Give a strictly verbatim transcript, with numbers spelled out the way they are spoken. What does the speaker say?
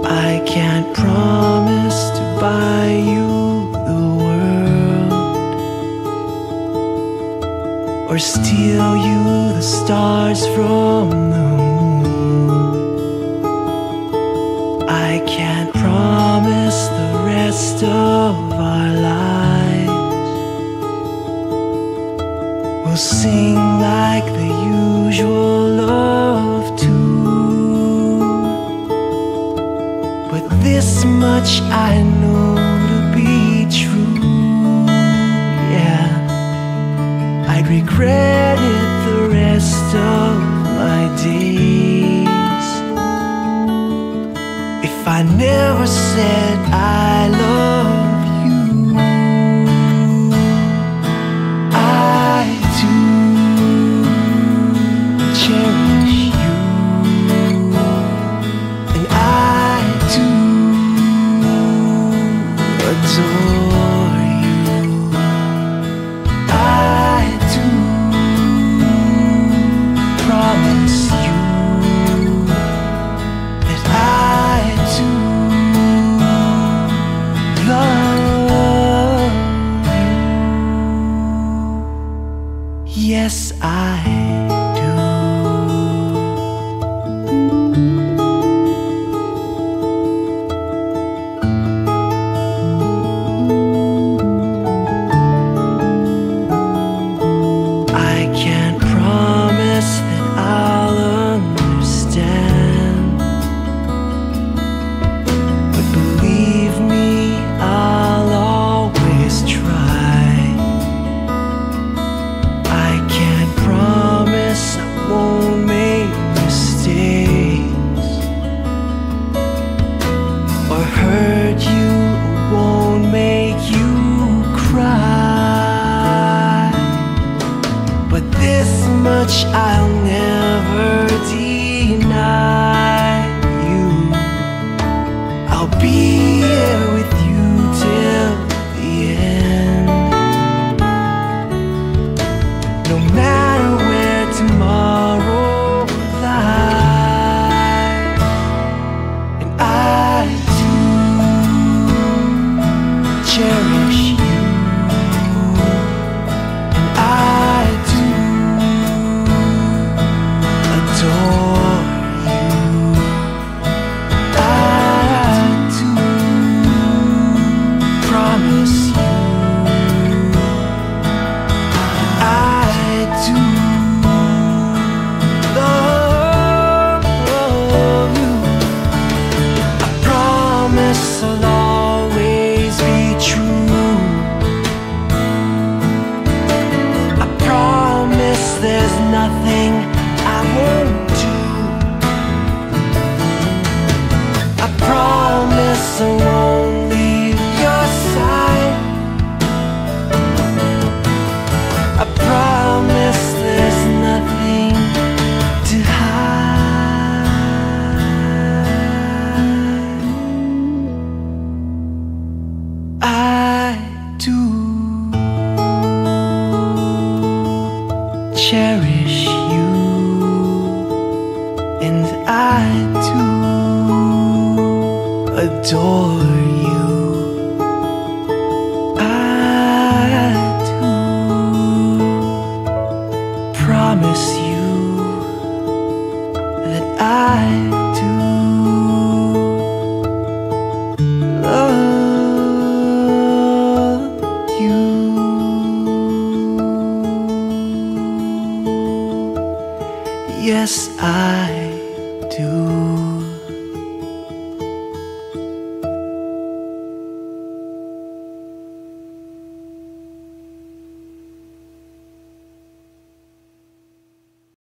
I can't promise to buy you the world or steal you the stars from the moon. I can't promise the rest of our lives. We'll sing like the usual love tune, but this much I know to be true. Yeah, I'd regret it the rest of my days if I never said I love you. I do cherish you, and I do adore you. I do promise you that I do love you. Yes, I do. I can't promise that I'll understand, but believe me, I'll always try. I can't promise I won't make mistakes or hurt you or won't make you cry, but this much I'll never deny you. I'll be here with you till the end, no matter where tomorrow lies. And I do cherish you, and I do adore you. I do promise you, I do love you. I promise I'll always be true. I promise there's nothing I won't do. I promise I won't leave your side. I promise there's nothing to hide. I do cherish you, and I do adore you. I do promise you that I do love you. Yes, I